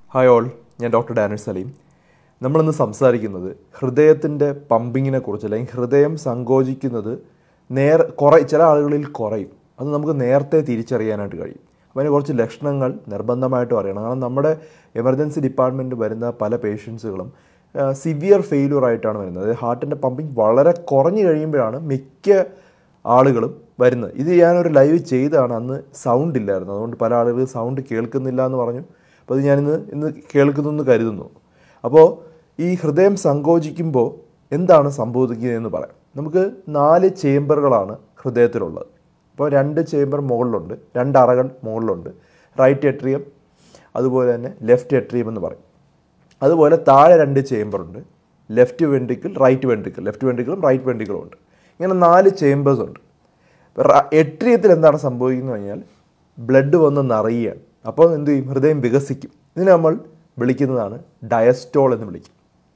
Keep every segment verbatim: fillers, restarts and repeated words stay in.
Hi all, ഞാൻ doctor Danish Saleem. നമ്മളിന്ന് സംസാരിക്കുന്നത് ഹൃദയത്തിൻ്റെ പമ്പിങ്ങിനെ കുറിച്ച്, അല്ലെങ്കിൽ ഹൃദയം സങ്കോചിക്കുന്നത് നേർ കുറേ ചില ആളുകളിൽ കുറയും. അത് നമുക്ക് നേരത്തെ തിരിച്ചറിയാനായിട്ട് കഴിയും. അപ്പോൾ അതിന് കുറച്ച് ലക്ഷണങ്ങൾ നിർബന്ധമായിട്ടും അറിയണം. കാരണം നമ്മുടെ എമർജൻസി ഡിപ്പാർട്ട്മെൻറ്റ് വരുന്ന പല പേഷ്യൻസുകളും സിവിയർ ഫെയിലിയർ ആയിട്ടാണ് വരുന്നത്. അതായത് ഹാർട്ടിൻ്റെ പമ്പിങ് വളരെ കുറഞ്ഞു കഴിയുമ്പോഴാണ് മിക്ക ആളുകളും വരുന്നത്. ഇത് ഞാനൊരു ലൈവ് ചെയ്താണ്, അന്ന് സൗണ്ട് ഇല്ലായിരുന്നു. അതുകൊണ്ട് പല ആളുകൾ സൗണ്ട് കേൾക്കുന്നില്ല എന്ന് പറഞ്ഞു. അപ്പോൾ അത് ഞാനിന്ന് ഇന്ന് കേൾക്കുന്നെന്ന് കരുതുന്നു. അപ്പോൾ ഈ ഹൃദയം സങ്കോചിക്കുമ്പോൾ എന്താണ് സംഭവിക്കുന്നതെന്ന് പറയാം. നമുക്ക് നാല് ചേംബറുകളാണ് ഹൃദയത്തിലുള്ളത്. അപ്പോൾ രണ്ട് ചേംബർ മുകളിലുണ്ട്, രണ്ട് അറകൾ മുകളിലുണ്ട്. റൈറ്റ് എട്രിയം, അതുപോലെ തന്നെ ലെഫ്റ്റ് എട്രിയം എന്ന് പറയും. അതുപോലെ താഴെ രണ്ട് ചേംബറുണ്ട്, left ventricle, right ventricle. Left വെൻട്രിക്കിളും റൈറ്റ് വെൻട്രിക്കിളും ഉണ്ട്. ഇങ്ങനെ നാല് ചേംബേഴ്സ് ഉണ്ട്. എട്രിയത്തിൽ എന്താണ് സംഭവിക്കുന്നത് കഴിഞ്ഞാൽ ബ്ലഡ് വന്ന് നിറയുകയാണ്. അപ്പോൾ എന്ത് ചെയ്യും? ഹൃദയം വികസിക്കും. ഇതിനെ നമ്മൾ വിളിക്കുന്നതാണ് ഡയസ്റ്റോൾ എന്ന് വിളിക്കും.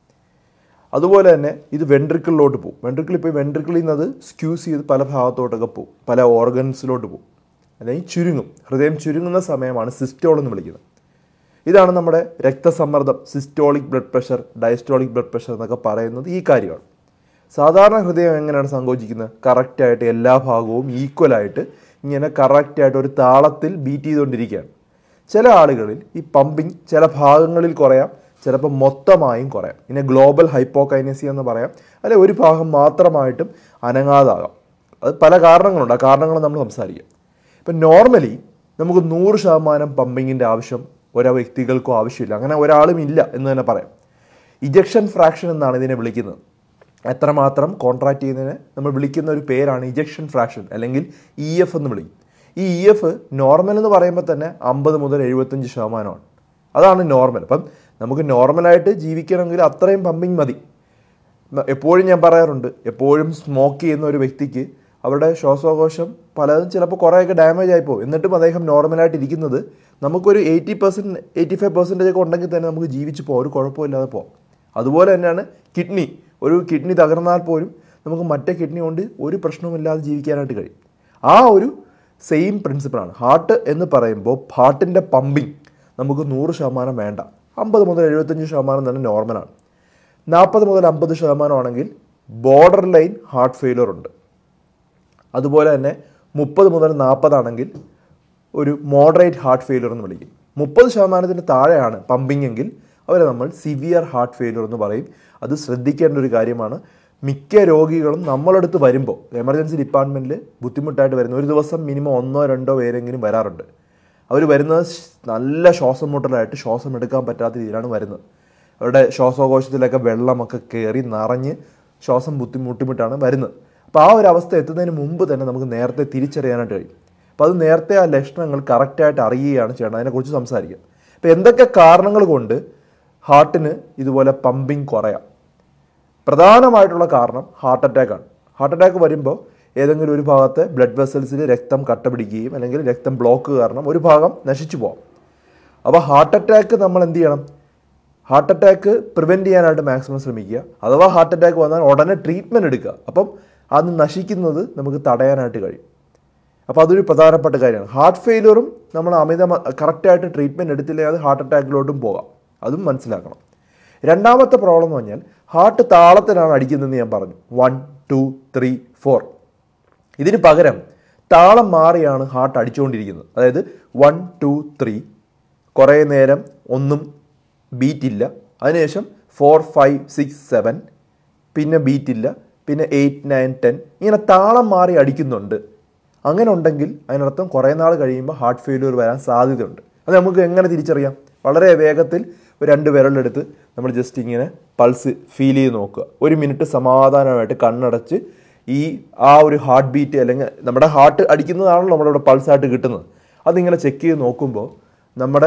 അതുപോലെ തന്നെ ഇത് വെൻട്രിക്കിളിലോട്ട് പോകും. വെൻട്രിക്കിൾ ഇപ്പോൾ വെൻട്രിക്കിളിൽ നിന്ന് അത് സ്ക്യൂസ് ചെയ്ത് പല ഭാഗത്തോട്ടൊക്കെ പോകും, പല ഓർഗൻസിലോട്ട് പോകും, അല്ലെങ്കിൽ ചുരുങ്ങും. ഹൃദയം ചുരുങ്ങുന്ന സമയമാണ് സിസ്റ്റോൾ എന്ന് വിളിക്കുന്നത്. ഇതാണ് നമ്മുടെ രക്തസമ്മർദ്ദം, systolic blood pressure, diastolic blood pressure എന്നൊക്കെ പറയുന്നത് ഈ കാര്യമാണ്. സാധാരണ ഹൃദയം എങ്ങനെയാണ് സങ്കോചിക്കുന്നത്? കറക്റ്റായിട്ട് എല്ലാ ഭാഗവും ഈക്വലായിട്ട് ഇങ്ങനെ കറക്റ്റായിട്ട് ഒരു താളത്തിൽ ബീറ്റ് ചെയ്തുകൊണ്ടിരിക്കുകയാണ്. ചില ആളുകളിൽ ഈ പമ്പിങ് ചില ഭാഗങ്ങളിൽ കുറയാം, ചിലപ്പോൾ മൊത്തമായും കുറയാം. ഇതിനെ ഗ്ലോബൽ ഹൈപ്പോകൈനസി എന്ന് പറയാം. അല്ലെ ഒരു ഭാഗം മാത്രമായിട്ടും അനങ്ങാതാകാം. അത് പല കാരണങ്ങളുണ്ട്. ആ കാരണങ്ങൾ നമ്മൾ സംസാരിക്കാം. ഇപ്പം നോർമലി നമുക്ക് നൂറ് ശതമാനം പമ്പിങ്ങിൻ്റെ ആവശ്യം ഓരോ വ്യക്തികൾക്കും ആവശ്യമില്ല. അങ്ങനെ ഒരാളും ഇല്ല എന്ന് തന്നെ പറയാം. ഇജക്ഷൻ ഫ്രാക്ഷൻ എന്നാണ് ഇതിനെ വിളിക്കുന്നത്. എത്രമാത്രം കോൺട്രാക്ട് ചെയ്യുന്നതിന് നമ്മൾ വിളിക്കുന്ന ഒരു പേരാണ് ഇജക്ഷൻ ഫ്രാക്ഷൻ, അല്ലെങ്കിൽ ഇ എഫ് എന്ന് വിളിക്കും. ഈ ഇ എഫ് നോർമൽ എന്ന് പറയുമ്പോൾ തന്നെ അമ്പത് മുതൽ എഴുപത്തഞ്ച് ശതമാനമാണ്. അതാണ് നോർമൽ. അപ്പം നമുക്ക് നോർമലായിട്ട് ജീവിക്കണമെങ്കിൽ അത്രയും പമ്പിങ് മതി. എപ്പോഴും ഞാൻ പറയാറുണ്ട്, എപ്പോഴും സ്മോക്ക് ചെയ്യുന്ന ഒരു വ്യക്തിക്ക് അവരുടെ ശ്വാസകോശം പലതും ചിലപ്പോൾ കുറേയൊക്കെ ഡാമേജ് ആയിപ്പോകും. എന്നിട്ടും അദ്ദേഹം നോർമലായിട്ട് ഇരിക്കുന്നത് നമുക്കൊരു eighty percent eighty five percentage ഒക്കെ ഉണ്ടെങ്കിൽ തന്നെ നമുക്ക് ജീവിച്ച് പോകാം, ഒരു കുഴപ്പമില്ലാതെ പോകാം. അതുപോലെ തന്നെയാണ് കിഡ്നി. ഒരു കിഡ്നി തകർന്നാൽ പോലും നമുക്ക് മറ്റേ കിഡ്നി കൊണ്ട് ഒരു പ്രശ്നവുമില്ലാതെ ജീവിക്കാനായിട്ട് കഴിയും. ആ ഒരു സെയിം പ്രിൻസിപ്പിളാണ്. ഹാർട്ട് എന്ന് പറയുമ്പോൾ ഹാർട്ടിൻ്റെ പമ്പിങ് നമുക്ക് നൂറ് ശതമാനം വേണ്ട, അമ്പത് മുതൽ എഴുപത്തഞ്ച് ശതമാനം തന്നെ നോർമലാണ്. നാൽപ്പത് മുതൽ അമ്പത് ശതമാനമാണെങ്കിൽ ബോർഡർ ലൈൻ ഹാർട്ട് ഫെയിലിയർ ഉണ്ട്. അതുപോലെ തന്നെ മുപ്പത് മുതൽ നാൽപ്പതാണെങ്കിൽ ഒരു മോഡറേറ്റ് ഹാർട്ട് ഫെയിലിയർ എന്ന് വിളിക്കും. മുപ്പത് ശതമാനത്തിന് താഴെയാണ് പമ്പിങ് എങ്കിൽ അവരെ നമ്മൾ സിവിയർ ഹാർട്ട് ഫെയിലിയർ എന്ന് പറയും. അത് ശ്രദ്ധിക്കേണ്ട ഒരു കാര്യമാണ്. മിക്ക രോഗികളും നമ്മളടുത്ത് വരുമ്പോൾ എമർജൻസി ഡിപ്പാർട്ട്മെൻറ്റിൽ ബുദ്ധിമുട്ടായിട്ട് വരുന്ന ഒരു ദിവസം മിനിമം ഒന്നോ രണ്ടോ പേരെങ്കിലും വരാറുണ്ട്. അവർ വരുന്നത് നല്ല ശ്വാസം മുട്ടലായിട്ട് ശ്വാസം എടുക്കാൻ പറ്റാത്ത രീതിയിലാണ് വരുന്നത്. അവരുടെ ശ്വാസകോശത്തിലൊക്കെ വെള്ളമൊക്കെ കയറി നിറഞ്ഞ് ശ്വാസം ബുദ്ധിമുട്ടിമുട്ടാണ് വരുന്നത്. അപ്പോൾ ആ ഒരു അവസ്ഥ എത്തുന്നതിന് മുമ്പ് തന്നെ നമുക്ക് നേരത്തെ തിരിച്ചറിയാനായിട്ട് കഴിയും. അപ്പോൾ അത് നേരത്തെ ആ ലക്ഷണങ്ങൾ കറക്റ്റായിട്ട് അറിയുകയാണ് ചെയ്യേണ്ടത്. അതിനെക്കുറിച്ച് സംസാരിക്കാം. അപ്പോൾ എന്തൊക്കെ കാരണങ്ങൾ കൊണ്ട് ഹാർട്ടിന് ഇതുപോലെ പമ്പിങ് കുറയാം? പ്രധാനമായിട്ടുള്ള കാരണം ഹാർട്ട് അറ്റാക്കാണ്. ഹാർട്ട് അറ്റാക്ക് വരുമ്പോൾ ഏതെങ്കിലും ഒരു ഭാഗത്തെ ബ്ലഡ് വെസൽസിൽ രക്തം കട്ട പിടിക്കുകയും അല്ലെങ്കിൽ രക്തം ബ്ലോക്ക് കാരണം ഒരു ഭാഗം നശിച്ചു പോകാം. അപ്പോൾ ഹാർട്ട് അറ്റാക്ക് നമ്മൾ എന്ത് ചെയ്യണം? ഹാർട്ട് അറ്റാക്ക് പ്രിവെൻറ്റ് ചെയ്യാനായിട്ട് മാക്സിമം ശ്രമിക്കുക. അഥവാ ഹാർട്ട് അറ്റാക്ക് വന്നാൽ ഉടനെ ട്രീറ്റ്മെൻറ്റ് എടുക്കുക. അപ്പം അത് നശിക്കുന്നത് നമുക്ക് തടയാനായിട്ട് കഴിയും. അപ്പോൾ അതൊരു പ്രധാനപ്പെട്ട കാര്യമാണ്. ഹാർട്ട് ഫെയിലിയറും നമ്മൾ അമിത കറക്റ്റായിട്ട് ട്രീറ്റ്മെൻറ്റ് എടുത്തില്ലെങ്കിൽ അത് ഹാർട്ട് അറ്റാക്കിലോട്ടും പോകാം. അതും മനസ്സിലാക്കണം. രണ്ടാമത്തെ പ്രോബ്ലം എന്ന് പറഞ്ഞാൽ ഹാർട്ട് താളത്തിലാണ് അടിക്കുന്നതെന്ന് ഞാൻ പറഞ്ഞു. One two three four. ഇതിന് പകരം താളം മാറിയാണ് ഹാർട്ട് അടിച്ചുകൊണ്ടിരിക്കുന്നത്. അതായത് വൺ ടു ത്രീ, കുറേ നേരം ഒന്നും ബീറ്റില്ല, അതിനുശേഷം ഫോർ ഫൈവ് സിക്സ് സെവൻ, പിന്നെ ബീറ്റില്ല, പിന്നെ എയ്റ്റ് നയൻ ടെൻ, ഇങ്ങനെ താളം മാറി അടിക്കുന്നുണ്ട്. അങ്ങനെ ഉണ്ടെങ്കിൽ അതിനർത്ഥം കുറേ നാൾ കഴിയുമ്പോൾ ഹാർട്ട് ഫെയിലിയർ വരാൻ സാധ്യതയുണ്ട്. അത് നമുക്ക് എങ്ങനെ തിരിച്ചറിയാം? വളരെ വേഗത്തിൽ ഒരു രണ്ട് വിരലെടുത്ത് നമ്മൾ ജസ്റ്റ് ഇങ്ങനെ പൾസ് ഫീൽ ചെയ്ത് നോക്കുക. ഒരു മിനിറ്റ് സമാധാനമായിട്ട് കണ്ണടച്ച് ഈ ആ ഒരു ഹാർട്ട് ബീറ്റ്, അല്ലെങ്കിൽ നമ്മുടെ ഹാർട്ട് അടിക്കുന്നതാണല്ലോ നമ്മളിവിടെ പൾസായിട്ട് കിട്ടുന്നത്, അതിങ്ങനെ ചെക്ക് ചെയ്ത് നോക്കുമ്പോൾ നമ്മുടെ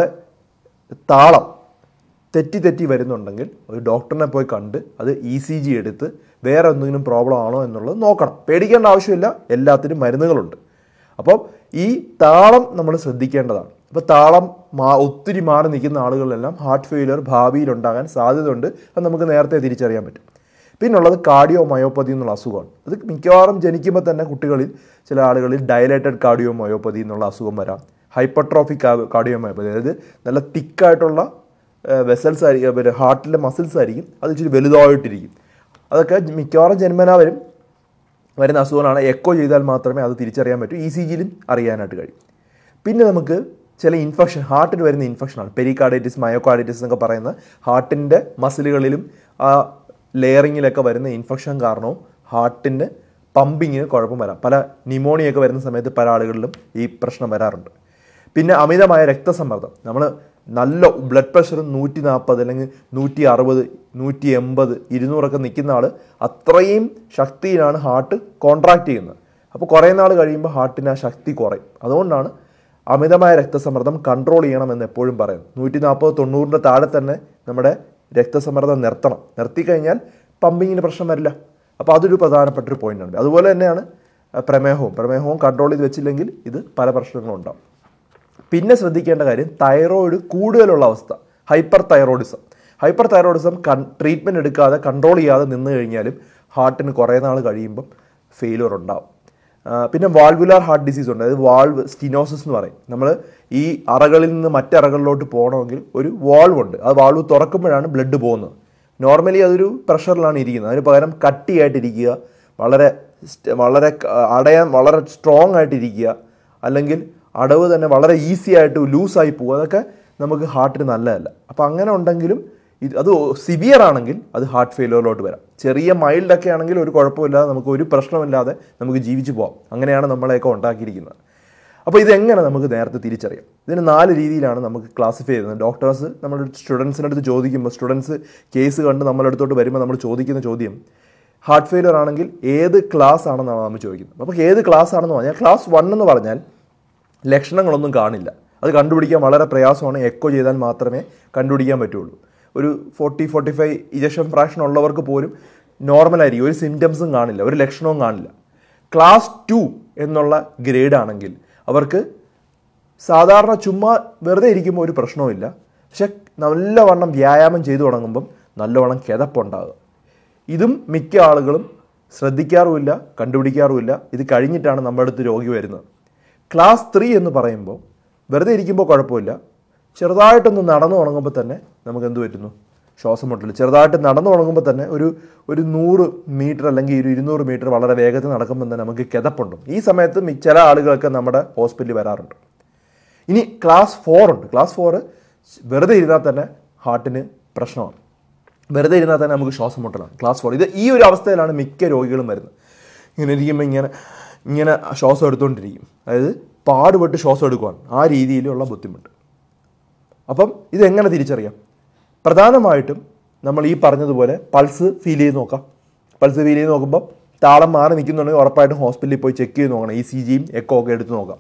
താളം തെറ്റി തെറ്റി വരുന്നുണ്ടെങ്കിൽ ഒരു ഡോക്ടറിനെ പോയി കണ്ട് അത് ഇ സി ജി എടുത്ത് വേറെ എന്തെങ്കിലും പ്രോബ്ലം ആണോ എന്നുള്ളത് നോക്കണം. പേടിക്കേണ്ട ആവശ്യമില്ല, എല്ലാത്തിനും മരുന്നുകളുണ്ട്. അപ്പോൾ ഈ താളം നമ്മൾ ശ്രദ്ധിക്കേണ്ടതാണ്. അപ്പോൾ താളം മാ ഒത്തിരി മാറി നിൽക്കുന്ന ആളുകളിലെല്ലാം ഹാർട്ട് ഫെയിലിയർ ഭാവിയിൽ ഉണ്ടാകാൻ സാധ്യതയുണ്ട്. അത് നമുക്ക് നേരത്തെ തിരിച്ചറിയാൻ പറ്റും. പിന്നുള്ളത് കാർഡിയോ മയോപ്പതി എന്നുള്ള അസുഖമാണ്. അത് മിക്കവാറും ജനിക്കുമ്പോൾ തന്നെ കുട്ടികളിൽ ചില ആളുകളിൽ ഡയലേറ്റഡ് കാർഡിയോ മയോപ്പതി എന്നുള്ള അസുഖം വരാം. ഹൈപ്പർട്രോഫിക് കാർഡിയോ മയോപ്പതി, അതായത് നല്ല തിക്കായിട്ടുള്ള വെസൽസ് ആയിരിക്കും, പിന്നെ ഹാർട്ടിലെ മസിൽസ് ആയിരിക്കും, അത് ഇച്ചിരി വലുതായിട്ടിരിക്കും. അതൊക്കെ മിക്കവാറും ജന്മനാ വരും വരുന്ന അസുഖങ്ങളാണ്. എക്കോ ചെയ്താൽ മാത്രമേ അത് തിരിച്ചറിയാൻ പറ്റൂ. ഇ സി ജിയിലും അറിയാനായിട്ട് കഴിയും. പിന്നെ നമുക്ക് ചില ഇൻഫെക്ഷൻ, ഹാർട്ടിൽ വരുന്ന ഇൻഫെക്ഷനാണ് പെരികാർഡൈറ്റിസ്, മയോകാർഡൈറ്റിസ് എന്നൊക്കെ പറയുന്ന ഹാർട്ടിൻ്റെ മസിലുകളിലും ആ ലെയറിങ്ങിലൊക്കെ വരുന്ന ഇൻഫെക്ഷൻ കാരണവും ഹാർട്ടിൻ്റെ പമ്പിങ്ങിന് കുഴപ്പം വരാം. പല ന്യൂമോണിയൊക്കെ വരുന്ന സമയത്ത് പല ആളുകളിലും ഈ പ്രശ്നം വരാറുണ്ട്. പിന്നെ അമിതമായ രക്തസമ്മർദ്ദം, നമ്മൾ നല്ല ബ്ലഡ് പ്രഷർ നൂറ്റി നാൽപ്പത് അല്ലെങ്കിൽ നൂറ്റി അറുപത് നൂറ്റി എൺപത് ഇരുന്നൂറൊക്കെ നിൽക്കുന്ന ആൾ അത്രയും ശക്തിയിലാണ് ഹാർട്ട് കോൺട്രാക്ട് ചെയ്യുന്നത്. അപ്പോൾ കുറേ നാൾ കഴിയുമ്പോൾ ഹാർട്ടിന് ആ ശക്തി കുറയും. അതുകൊണ്ടാണ് അമിതമായ രക്തസമ്മർദ്ദം കൺട്രോൾ ചെയ്യണമെന്ന് എപ്പോഴും പറയുന്നത്. നൂറ്റി നാൽപ്പത് തൊണ്ണൂറിൻ്റെ താഴെ തന്നെ നമ്മുടെ രക്തസമ്മർദ്ദം നിർത്തണം. നിർത്തിക്കഴിഞ്ഞാൽ പമ്പിങ്ങിന് പ്രശ്നം വരില്ല. അപ്പോൾ അതൊരു പ്രധാനപ്പെട്ടൊരു പോയിൻ്റാണ്. അതുപോലെ തന്നെയാണ് പ്രമേഹവും. പ്രമേഹവും കൺട്രോൾ ചെയ്ത് വെച്ചില്ലെങ്കിൽ ഇത് പല പ്രശ്നങ്ങളും ഉണ്ടാവും. പിന്നെ ശ്രദ്ധിക്കേണ്ട കാര്യം തൈറോയിഡ് കൂടുതലുള്ള അവസ്ഥ, ഹൈപ്പർ തൈറോയിഡിസം. ഹൈപ്പർ തൈറോയിഡിസം കൺ ട്രീറ്റ്മെൻറ്റ് എടുക്കാതെ കൺട്രോൾ ചെയ്യാതെ നിന്ന് കഴിഞ്ഞാലും ഹാർട്ടിന് കുറേ നാൾ കഴിയുമ്പം ഫെയിലിയർ ഉണ്ടാവും. പിന്നെ വാൾവുലാർ ഹാർട്ട് ഡിസീസ് ഉണ്ട്, അതായത് വാൾവ് സ്റ്റിനോസിസ് എന്ന് പറയും. നമ്മൾ ഈ അറകളിൽ നിന്ന് മറ്ററകളിലോട്ട് പോകണമെങ്കിൽ ഒരു വാൾവ് ഉണ്ട്, ആ വാൾവ് തുറക്കുമ്പോഴാണ് ബ്ലഡ് പോകുന്നത്. നോർമലി അതൊരു പ്രഷറിലാണ് ഇരിക്കുന്നത്. അതിന് പകരം കട്ടിയായിട്ടിരിക്കുക, വളരെ വളരെ അടയാൻ വളരെ സ്ട്രോങ് ആയിട്ടിരിക്കുക, അല്ലെങ്കിൽ അടവ് തന്നെ വളരെ ഈസി ആയിട്ട് ലൂസായി പോകുക, അതൊക്കെ നമുക്ക് ഹാർട്ടിന് നല്ലതല്ല. അപ്പോൾ അങ്ങനെ ഉണ്ടെങ്കിലും ഇത് അത് സിവിയർ ആണെങ്കിൽ അത് ഹാർട്ട് ഫെയിലിയറിലോട്ട് വരാം. ചെറിയ മൈൽഡൊക്കെ ആണെങ്കിൽ ഒരു കുഴപ്പമില്ലാതെ നമുക്ക് ഒരു പ്രശ്നമില്ലാതെ നമുക്ക് ജീവിച്ചു പോകാം. അങ്ങനെയാണ് നമ്മളെയൊക്കെ ഉണ്ടാക്കിയിരിക്കുന്നത്. അപ്പോൾ ഇതെങ്ങനെ നമുക്ക് നേരത്തെ തിരിച്ചറിയാം? ഇതിന് നാല് രീതിയിലാണ് നമുക്ക് ക്ലാസിഫൈ ചെയ്യുന്നത്. ഡോക്ടേഴ്സ് നമ്മൾ സ്റ്റുഡൻസിൻ്റെ അടുത്ത് ചോദിക്കുമ്പോൾ, സ്റ്റുഡൻസ് കേസ് കണ്ട് നമ്മുടെ അടുത്തോട്ട് വരുമ്പോൾ നമ്മൾ ചോദിക്കുന്ന ചോദ്യം ഹാർട്ട് ഫെയിലിയർ ആണെങ്കിൽ ഏത് ക്ലാസ് ആണെന്നാണ് നമ്മൾ ചോദിക്കുന്നത്. അപ്പോൾ ഏത് ക്ലാസ് ആണെന്ന് പറഞ്ഞാൽ ക്ലാസ് വൺ എന്ന് പറഞ്ഞാൽ ലക്ഷണങ്ങളൊന്നും കാണില്ല, അത് കണ്ടുപിടിക്കാൻ വളരെ പ്രയാസമാണ്. എക്കോ ചെയ്താൽ മാത്രമേ കണ്ടുപിടിക്കാൻ പറ്റുള്ളൂ. ഒരു forty forty five ejection fraction ഉള്ളവർക്ക് പോലും നോർമലായിരിക്കും, ഒരു സിംറ്റംസും കാണില്ല, ഒരു ലക്ഷണവും കാണില്ല. ക്ലാസ് ടു എന്നുള്ള ഗ്രേഡ് ആണെങ്കിൽ അവർക്ക് സാധാരണ ചുമ്മാ വെറുതെ ഇരിക്കുമ്പോൾ ഒരു പ്രശ്നവുമില്ല, പക്ഷെ നല്ലവണ്ണം വ്യായാമം ചെയ്തു തുടങ്ങുമ്പം നല്ലവണ്ണം കിതപ്പുണ്ടാകുക. ഇതും മിക്ക ആളുകളും ശ്രദ്ധിക്കാറുമില്ല, കണ്ടുപിടിക്കാറുമില്ല. ഇത് കഴിഞ്ഞിട്ടാണ് നമ്മുടെ അടുത്ത് രോഗി വരുന്നത്. ക്ലാസ് ത്രീ എന്ന് പറയുമ്പോൾ വെറുതെ ഇരിക്കുമ്പോൾ കുഴപ്പമില്ല, ചെറുതായിട്ടൊന്ന് നടന്നു തുടങ്ങുമ്പോൾ തന്നെ നമുക്ക് എന്ത് പറ്റുന്നു? ശ്വാസം മുട്ടൽ. ചെറുതായിട്ട് നടന്നു തുടങ്ങുമ്പോൾ തന്നെ ഒരു ഒരു നൂറ് മീറ്റർ അല്ലെങ്കിൽ ഒരു ഇരുന്നൂറ് മീറ്റർ വളരെ വേഗത്തിൽ നടക്കുമ്പോൾ തന്നെ നമുക്ക് കിതപ്പുണ്ട്. ഈ സമയത്ത് ചില ആളുകളൊക്കെ നമ്മുടെ ഹോസ്പിറ്റലിൽ വരാറുണ്ട്. ഇനി ക്ലാസ് ഫോർ ഉണ്ട്. ക്ലാസ് ഫോറ് വെറുതെ ഇരുന്നാൽ തന്നെ ഹാർട്ടിന് പ്രശ്നമാണ്, വെറുതെ ഇരുന്നാൽ തന്നെ നമുക്ക് ശ്വാസം മുട്ടലാണ്. ക്ലാസ് ഫോർ ഇത് ഈ ഒരു അവസ്ഥയിലാണ് മിക്ക രോഗികളും വരുന്നത്. ഇങ്ങനെ ഇരിക്കുമ്പോൾ ഇങ്ങനെ ഇങ്ങനെ ശ്വാസം എടുത്തുകൊണ്ടിരിക്കും, അതായത് പാടുപെട്ട് ശ്വാസം എടുക്കുവാണ്, ആ രീതിയിലുള്ള ബുദ്ധിമുട്ട്. അപ്പം ഇതെങ്ങനെ തിരിച്ചറിയാം? പ്രധാനമായിട്ടും നമ്മൾ ഈ പറഞ്ഞതുപോലെ പൾസ് ഫീൽ ചെയ്ത് നോക്കാം. പൾസ് ഫീൽ ചെയ്ത് നോക്കുമ്പോൾ താളം മാറി നിൽക്കുന്നുണ്ടെങ്കിൽ ഉറപ്പായിട്ടും ഹോസ്പിറ്റലിൽ പോയി ചെക്ക് ചെയ്ത് നോക്കണം. ഇ സി ജിയും എക്കോ ഒക്കെ എടുത്ത് നോക്കാം.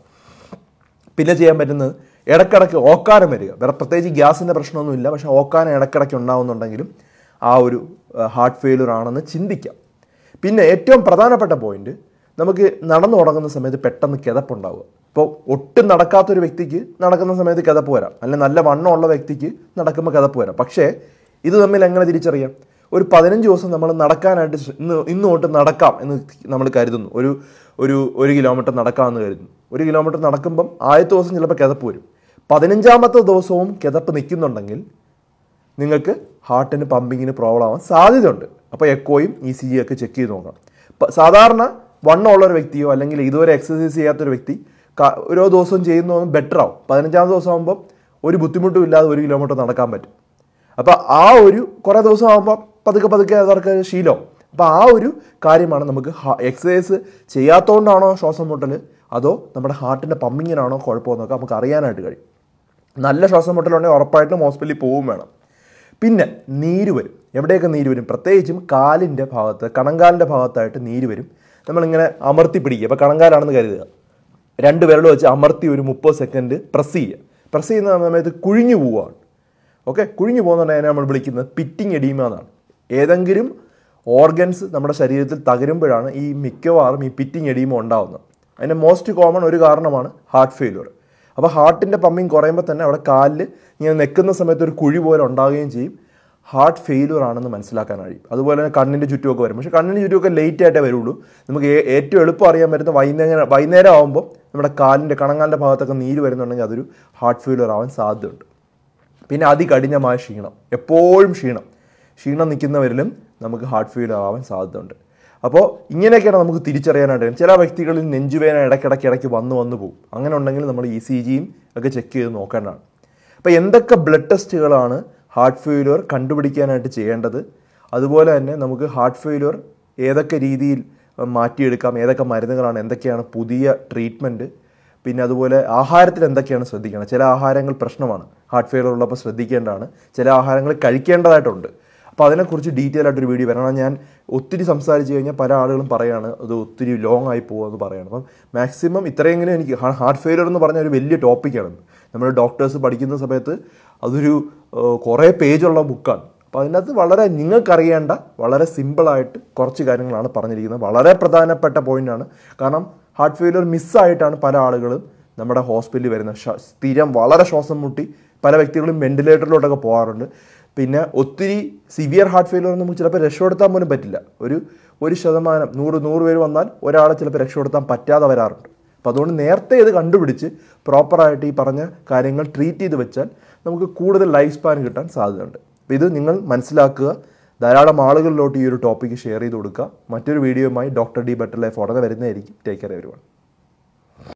പിന്നെ ചെയ്യാൻ പറ്റുന്നത് ഇടയ്ക്കിടയ്ക്ക് ഓക്കാനം വരിക. വേറെ പ്രത്യേകിച്ച് ഗ്യാസിൻ്റെ പ്രശ്നമൊന്നുമില്ല, പക്ഷേ ഓക്കാനം ഇടയ്ക്കിടയ്ക്ക് ഉണ്ടാകുന്നുണ്ടെങ്കിലും ആ ഒരു ഹാർട്ട് ഫെയിലിയർ ആണെന്ന് ചിന്തിക്കാം. പിന്നെ ഏറ്റവും പ്രധാനപ്പെട്ട പോയിന്റ്, നമുക്ക് നടന്നു തുടങ്ങുന്ന സമയത്ത് പെട്ടെന്ന് കിതപ്പുണ്ടാവുക. ഇപ്പോൾ ഒട്ടും നടക്കാത്തൊരു വ്യക്തിക്ക് നടക്കുന്ന സമയത്ത് കിതപ്പ് വരാം, അല്ലെങ്കിൽ നല്ല വണ്ണമുള്ള വ്യക്തിക്ക് നടക്കുമ്പോൾ കിതപ്പ് വരാം. പക്ഷേ ഇത് തമ്മിൽ എങ്ങനെ തിരിച്ചറിയാം? ഒരു പതിനഞ്ച് ദിവസം നമ്മൾ നടക്കാനായിട്ട് ഇന്ന് ഇന്ന് തൊട്ട് നടക്കാം എന്ന് നമ്മൾ കരുതുന്നു. ഒരു ഒരു ഒരു കിലോമീറ്റർ നടക്കാമെന്ന് കരുതുന്നു. ഒരു കിലോമീറ്റർ നടക്കുമ്പം ആദ്യത്തെ ദിവസം ചിലപ്പോൾ കിതപ്പ് വരും. പതിനഞ്ചാമത്തെ ദിവസവും കിതപ്പ് നിൽക്കുന്നുണ്ടെങ്കിൽ നിങ്ങൾക്ക് ഹാർട്ടിന് പമ്പിങ്ങിന് പ്രോബ്ലം ആവാൻ സാധ്യതയുണ്ട്. അപ്പോൾ എക്കോയും ഇ സി ജി ഒക്കെ ചെക്ക് ചെയ്ത് നോക്കണം. സാധാരണ വണ്ണമുള്ളൊരു വ്യക്തിയോ അല്ലെങ്കിൽ ഇതുവരെ എക്സസൈസ് ചെയ്യാത്തൊരു വ്യക്തി ഓരോ ദിവസവും ചെയ്യുന്നതൊന്നും ബെറ്റർ ആവും. പതിനഞ്ചാമത്തെ ദിവസം ആകുമ്പോൾ ഒരു ബുദ്ധിമുട്ടും ഇല്ലാതെ ഒരു കിലോമീറ്റർ നടക്കാൻ പറ്റും. അപ്പോൾ ആ ഒരു കുറേ ദിവസം ആകുമ്പോൾ പതുക്കെ പതുക്കെ അവർക്ക് ശീലം. അപ്പോൾ ആ ഒരു കാര്യമാണ് നമുക്ക് എക്സസൈസ് ചെയ്യാത്തതുകൊണ്ടാണോ ശ്വാസം മുട്ടൽ, അതോ നമ്മുടെ ഹാർട്ടിൻ്റെ പമ്പിങ്ങിനാണോ കുഴപ്പമെന്നൊക്കെ നമുക്ക് അറിയാനായിട്ട് കഴിയും. നല്ല ശ്വാസം മുട്ടലുണ്ടെങ്കിൽ ഉറപ്പായിട്ടും ഹോസ്പിറ്റലിൽ പോവും വേണം. പിന്നെ നീര് വരും. എവിടെയൊക്കെ നീര് വരും? പ്രത്യേകിച്ചും കാലിൻ്റെ ഭാഗത്ത്, കണങ്കാലിൻ്റെ ഭാഗത്തായിട്ട് നീര് വരും. നമ്മളിങ്ങനെ അമർത്തി പിടിക്കുക. അപ്പോൾ കണങ്കാലാണെന്ന് കരുതുക, രണ്ട് വിരൽ വെച്ച് അമർത്തി ഒരു മുപ്പത് സെക്കൻഡ് പ്രസ് ചെയ്യുക. പ്രസ് ചെയ്യുന്ന സമയത്ത് കുഴിഞ്ഞു പോവുകയാണ്. ഓക്കെ, കുഴിഞ്ഞു പോകുന്നുണ്ടെങ്കിൽ നമ്മൾ വിളിക്കുന്നത് പിറ്റിംഗ് എഡീമ എന്നാണ്. ഏതെങ്കിലും ഓർഗൻസ് നമ്മുടെ ശരീരത്തിൽ തകരുമ്പോഴാണ് ഈ മിക്കവാറും ഈ പിറ്റിംഗ് എഡീമ ഉണ്ടാകുന്നത്. അതിൻ്റെ മോസ്റ്റ് കോമൺ ഒരു കാരണമാണ് ഹാർട്ട് ഫെയിലിയർ. അപ്പോൾ ഹാർട്ടിൻ്റെ പമ്പിങ് കുറയുമ്പോൾ തന്നെ അവിടെ കാലിൽ ഇങ്ങനെ നിൽക്കുന്ന സമയത്ത് ഒരു കുഴി പോലെ ഉണ്ടാകുകയും ചെയ്യും. ഹാർട്ട് ഫെയിലിയർ ആണെന്ന് മനസ്സിലാക്കാൻ കഴിയും. അതുപോലെ തന്നെ കണ്ണിൻ്റെ ചുറ്റുമൊക്കെ വരും. പക്ഷേ കണ്ണിൻ്റെ ചുറ്റുമൊക്കെ ലേറ്റ് ആയിട്ടേ വരുള്ളൂ. നമുക്ക് ഏറ്റവും എളുപ്പം അറിയാൻ പറ്റുന്ന വൈകുന്നേരം വൈകുന്നേരം ആകുമ്പോൾ നമ്മുടെ കാലിൻ്റെ കണങ്ങാലിൻ്റെ ഭാഗത്തൊക്കെ നീര് വരുന്നുണ്ടെങ്കിൽ അതൊരു ഹാർട്ട് ഫെയിലിയർ ആവാൻ സാധ്യതയുണ്ട്. പിന്നെ അതികഠിനമായ ക്ഷീണം, എപ്പോഴും ക്ഷീണം ക്ഷീണം നിൽക്കുന്നവരിലും നമുക്ക് ഹാർട്ട് ഫെയിലിയർ ആവാൻ സാധ്യതയുണ്ട്. അപ്പോൾ ഇങ്ങനെയൊക്കെയാണ് നമുക്ക് തിരിച്ചറിയാനായിട്ട്. ചില വ്യക്തികളിൽ നെഞ്ചുവേദന ഇടയ്ക്കിടയ്ക്ക് ഇടയ്ക്ക് വന്ന് വന്ന് പോകും. അങ്ങനെ ഉണ്ടെങ്കിൽ നമ്മൾ ഇ സി ജിയും ഒക്കെ ചെക്ക് ചെയ്ത് നോക്കേണ്ടതാണ്. അപ്പോൾ എന്തൊക്കെ ബ്ലഡ് ടെസ്റ്റുകളാണ് ഹാർട്ട് ഫെയിലിയർ കണ്ടുപിടിക്കാനായിട്ട് ചെയ്യേണ്ടത്, അതുപോലെ തന്നെ നമുക്ക് ഹാർട്ട് ഫെയിലിയർ ഏതൊക്കെ രീതിയിൽ മാറ്റിയെടുക്കാം, ഏതൊക്കെ മരുന്നുകളാണ്, എന്തൊക്കെയാണ് പുതിയ ട്രീറ്റ്മെൻറ്റ്, പിന്നെ അതുപോലെ ആഹാരത്തിൽ എന്തൊക്കെയാണ് ശ്രദ്ധിക്കണം. ചില ആഹാരങ്ങൾ പ്രശ്നമാണ്, ഹാർട്ട് ഫെയിലിയർ ഉള്ളപ്പോൾ ശ്രദ്ധിക്കേണ്ടതാണ്. ചില ആഹാരങ്ങൾ കഴിക്കേണ്ടതായിട്ടുണ്ട്. അപ്പോൾ അതിനെക്കുറിച്ച് ഡീറ്റെയിൽ ആയിട്ടൊരു വീഡിയോ വരണം. ഞാൻ ഒത്തിരി സംസാരിച്ച് കഴിഞ്ഞാൽ പല ആളുകളും പറയുകയാണ് അത് ഒത്തിരി ലോങ് ആയി പോകുമെന്ന് പറയുകയാണ്. അപ്പം മാക്സിമം ഇത്രയെങ്കിലും എനിക്ക് ഹാർട്ട് ഫെയിലിയർ എന്ന് പറഞ്ഞ ഒരു വലിയ ടോപ്പിക്കാണ്. നമ്മൾ ഡോക്ടേഴ്സ് പഠിക്കുന്ന സമയത്ത് അതൊരു കുറേ പേജുള്ള ബുക്കാണ്. അപ്പോൾ അതിനകത്ത് വളരെ നിങ്ങൾക്കറിയേണ്ട വളരെ സിമ്പിളായിട്ട് കുറച്ച് കാര്യങ്ങളാണ് പറഞ്ഞിരിക്കുന്നത്. വളരെ പ്രധാനപ്പെട്ട പോയിൻ്റാണ്. കാരണം ഹാർട്ട് ഫെയിലിയർ മിസ്സായിട്ടാണ് പല ആളുകളും നമ്മുടെ ഹോസ്പിറ്റലിൽ വരുന്നത്. സ്ഥിരം വളരെ ശ്വാസം മുട്ടി പല വ്യക്തികളും വെന്റിലേറ്ററിലോട്ടൊക്കെ പോകാറുണ്ട്. പിന്നെ ഒത്തിരി സിവിയർ ഹാർട്ട് ഫെയിലിയർ നമുക്ക് ചിലപ്പോൾ രക്ഷപ്പെടുത്താൻ പോലും പറ്റില്ല. ഒരു ഒരു ശതമാനം നൂറ് നൂറ് പേര് വന്നാൽ ഒരാളെ ചിലപ്പോൾ രക്ഷപ്പെടുത്താൻ പറ്റാതെ വരാറുണ്ട്. അപ്പോൾ അതുകൊണ്ട് നേരത്തെ ഇത് കണ്ടുപിടിച്ച് പ്രോപ്പറായിട്ട് ഈ പറഞ്ഞ കാര്യങ്ങൾ ട്രീറ്റ് ചെയ്ത് വെച്ചാൽ നമുക്ക് കൂടുതൽ ലൈഫ് സ്പാൻ കിട്ടാൻ സാധ്യതയുണ്ട്. അപ്പോൾ ഇത് നിങ്ങൾ മനസ്സിലാക്കുക. ധാരാളം ആളുകളിലോട്ട് ഈ ഒരു ടോപ്പിക്ക് ഷെയർ ചെയ്ത് കൊടുക്കുക. മറ്റൊരു വീഡിയോയുമായി ഡോക്ടർ ഡി ബെറ്റർ ലൈഫ് ഉടനെ വരുന്നതായിരിക്കും. Take care everyone.